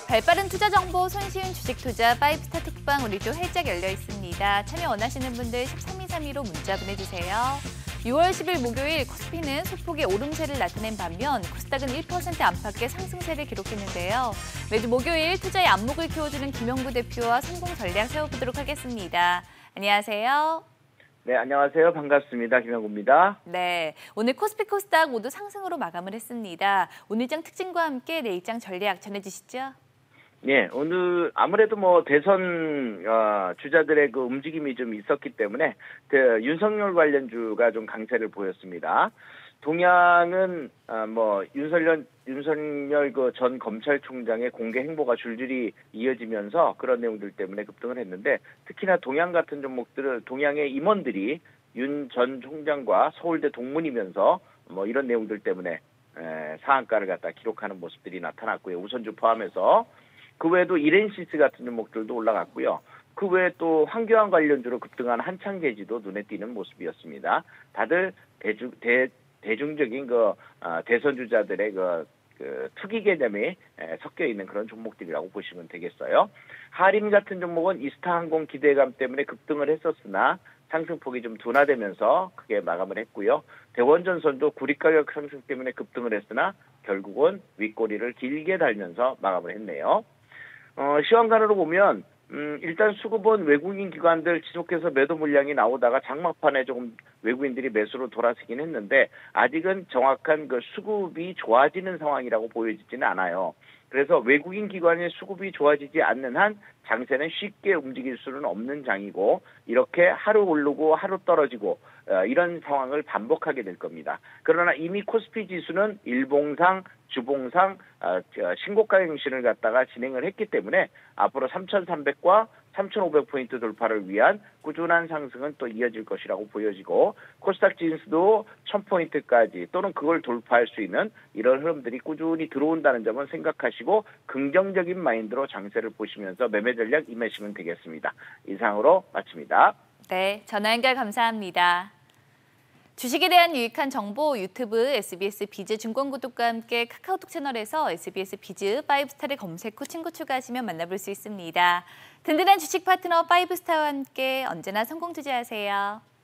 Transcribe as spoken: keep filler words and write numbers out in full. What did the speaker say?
발빠른 투자 정보, 손쉬운 주식 투자 파이브스타 톡방 오늘도 활짝 열려 있습니다. 참여 원하시는 분들 일삼이삼이로 문자 보내주세요. 유월 십일 목요일 코스피는 소폭의 오름세를 나타낸 반면 코스닥은 일 퍼센트 안팎의 상승세를 기록했는데요. 매주 목요일 투자의 안목을 키워주는 김영구 대표와 성공 전략 세워보도록 하겠습니다. 안녕하세요. 네, 안녕하세요. 반갑습니다. 김영구입니다. 네, 오늘 코스피 코스닥 모두 상승으로 마감을 했습니다. 오늘장 특징과 함께 내일장 전략 전해주시죠. 네, 오늘 아무래도 뭐 대선 어, 주자들의 그 움직임이 좀 있었기 때문에 그 윤석열 관련주가 좀 강세를 보였습니다. 동양은 어, 뭐 윤석열 윤석열 그 전 검찰총장의 공개 행보가 줄줄이 이어지면서 그런 내용들 때문에 급등을 했는데 특히나 동양 같은 종목들은 동양의 임원들이 윤 전 총장과 서울대 동문이면서 뭐 이런 내용들 때문에 에, 상한가를 갖다 기록하는 모습들이 나타났고요. 우선주 포함해서. 그 외에도 이렌시스 같은 종목들도 올라갔고요. 그 외에 또 황교안 관련주로 급등한 한창제지도 눈에 띄는 모습이었습니다. 다들 대중, 대, 대중적인 그, 어, 대선 주자들의 그, 그 투기 개념이 에, 섞여 있는 그런 종목들이라고 보시면 되겠어요. 하림 같은 종목은 이스타항공 기대감 때문에 급등을 했었으나 상승폭이 좀 둔화되면서 크게 마감을 했고요. 대원전선도 구리가격 상승 때문에 급등을 했으나 결국은 윗꼬리를 길게 달면서 마감을 했네요. 어, 시황관으로 보면 음, 일단 수급은 외국인 기관들 지속해서 매도 물량이 나오다가 장막판에 조금 외국인들이 매수로 돌아서긴 했는데 아직은 정확한 그 수급이 좋아지는 상황이라고 보여지지는 않아요. 그래서 외국인 기관의 수급이 좋아지지 않는 한 장세는 쉽게 움직일 수는 없는 장이고 이렇게 하루 오르고 하루 떨어지고 어, 이런 상황을 반복하게 될 겁니다. 그러나 이미 코스피 지수는 일봉상, 주봉상 어, 신고가 행신을 갖다가 진행을 했기 때문에 앞으로 삼천삼백과 삼천오백 포인트 돌파를 위한 꾸준한 상승은 또 이어질 것이라고 보여지고 코스닥 지수도 천 포인트까지 또는 그걸 돌파할 수 있는 이런 흐름들이 꾸준히 들어온다는 점은 생각하시고 긍정적인 마인드로 장세를 보시면서 매매 전략 임하시면 되겠습니다. 이상으로 마칩니다. 네, 전화 연결 감사합니다. 주식에 대한 유익한 정보 유튜브 에스비에스 비즈 증권구독과 함께 카카오톡 채널에서 에스비에스 비즈 파이브스타를 검색 후 친구 추가하시면 만나볼 수 있습니다. 든든한 주식 파트너 파이브스타와 함께 언제나 성공 투자하세요.